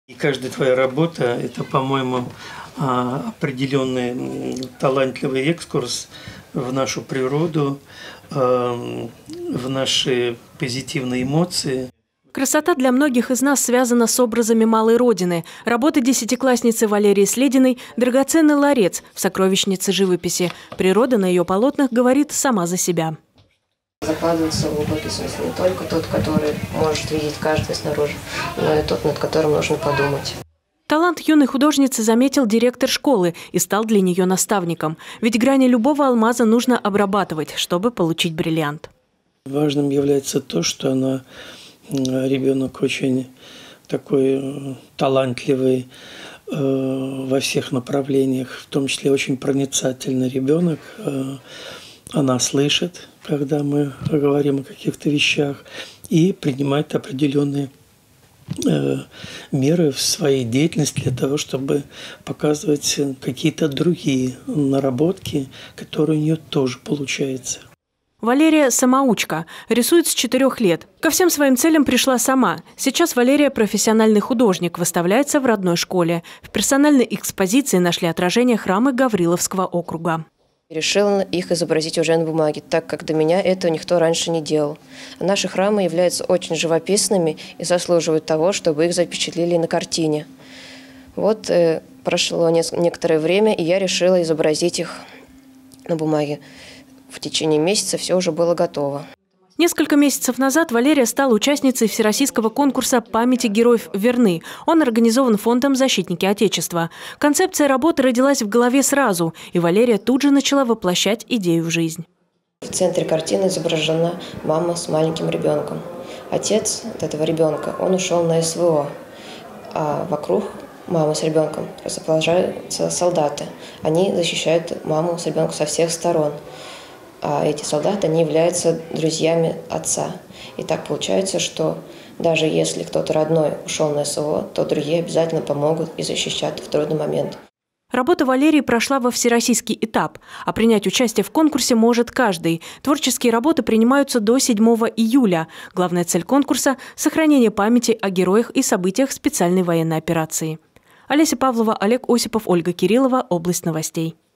И каждая твоя работа – это, по-моему, определенный талантливый экскурс в нашу природу, в наши позитивные эмоции. Красота для многих из нас связана с образами малой родины. Работа десятиклассницы Валерии Слединой – драгоценный ларец в сокровищнице живописи. Природа на ее полотнах говорит сама за себя. Закладывается глубокий смысл не только тот, который может видеть каждый снаружи, но и тот, над которым нужно подумать. Талант юной художницы заметил директор школы и стал для нее наставником. Ведь грани любого алмаза нужно обрабатывать, чтобы получить бриллиант. Важным является то, что она ребенок очень такой талантливый во всех направлениях, в том числе очень проницательный ребенок. Она слышит, когда мы говорим о каких-то вещах, и принимает определенные меры в своей деятельности для того, чтобы показывать какие-то другие наработки, которые у нее тоже получаются. Валерия – самоучка, рисует с 4 лет. Ко всем своим целям пришла сама. Сейчас Валерия – профессиональный художник, выставляется в родной школе. В персональной экспозиции нашли отражение храмы Гавриловского округа. Решила их изобразить уже на бумаге, так как до меня этого никто раньше не делал. Наши храмы являются очень живописными и заслуживают того, чтобы их запечатлели на картине. Вот прошло некоторое время, и я решила изобразить их на бумаге. В течение месяца все уже было готово. Несколько месяцев назад Валерия стала участницей всероссийского конкурса «Памяти героев верны». Он организован фондом «Защитники Отечества». Концепция работы родилась в голове сразу, и Валерия тут же начала воплощать идею в жизнь. В центре картины изображена мама с маленьким ребенком. Отец этого ребенка, он ушел на СВО, а вокруг мамы с ребенком располагаются солдаты. Они защищают маму с ребенком со всех сторон. А эти солдаты, они являются друзьями отца. И так получается, что даже если кто-то родной ушел на СВО, то другие обязательно помогут и защищат в трудный момент. Работа Валерии прошла во всероссийский этап, а принять участие в конкурсе может каждый. Творческие работы принимаются до 7 июля. Главная цель конкурса – сохранение памяти о героях и событиях специальной военной операции. Олеся Павлова, Олег Осипов, Ольга Кириллова. Область новостей.